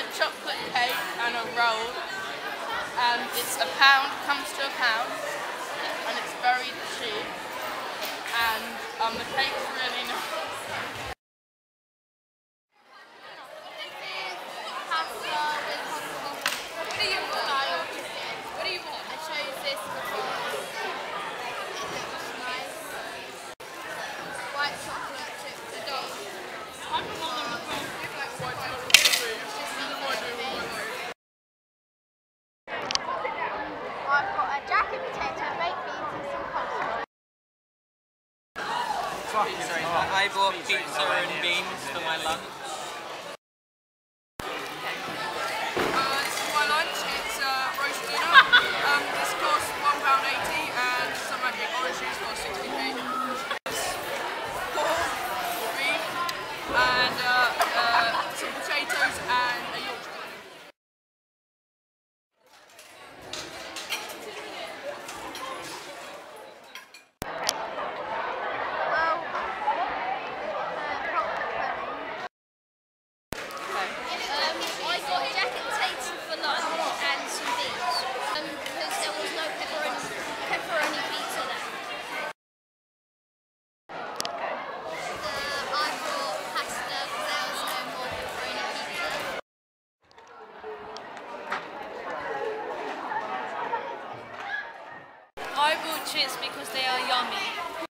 chocolate cake and a roll, and it's £1, comes to £1, and it's very cheap, and the cake's really nice. I've got a jacket potato, baked beans and some coleslaw. Sorry, I bought pizza and beans for my lunch. This is my lunch, it's roast dinner. This costs £1.80 and some magic orange juice for 60p. Pork, beef, and some potatoes and a Yorkshire. I bought chips because they are yummy.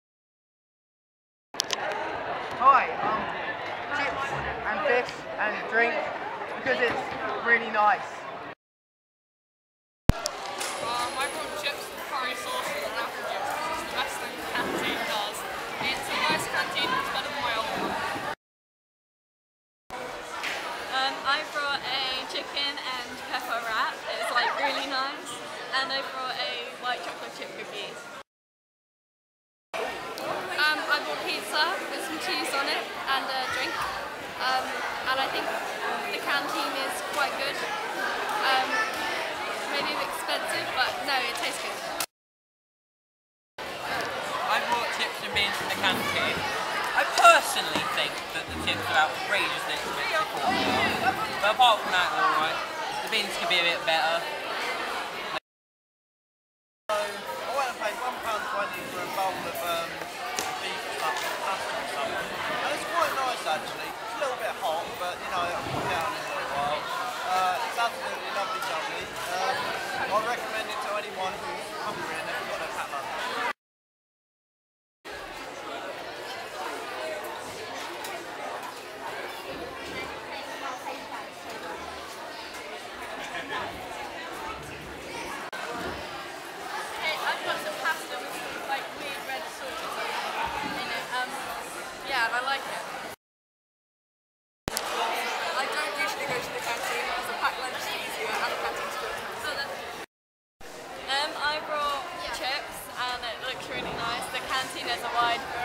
Hi, chips and fish and drink because it's really nice. I brought chips with curry sauce and apple juice, which is the best thing the canteen does. It's a nice canteen, it's better than my old one. I brought a chicken and pepper wrap. It's like really nice. And I brought a white chocolate chip cookies. I bought pizza with some cheese on it and a drink. And I think the canteen is quite good. Maybe a bit expensive, but no, it tastes good. I bought chips and beans from the canteen. I personally think that the chips are outrageously expensive for what they are. But apart from that, they're alright. The beans could be a bit better. I went and paid £1.20 for a bowl of beef stuff and pasta or something. And it's quite nice actually. It's a little bit hot, but you know, I'll put down in a little while. It's absolutely lovely, lovely. I'd recommend it to anyone who's hungry and they've got a packed lunch. Yeah, and I like it. I don't usually go to the canteen because a packed lunch is easier and the canteen's good. I brought chips and it looks really nice. The canteen has a wide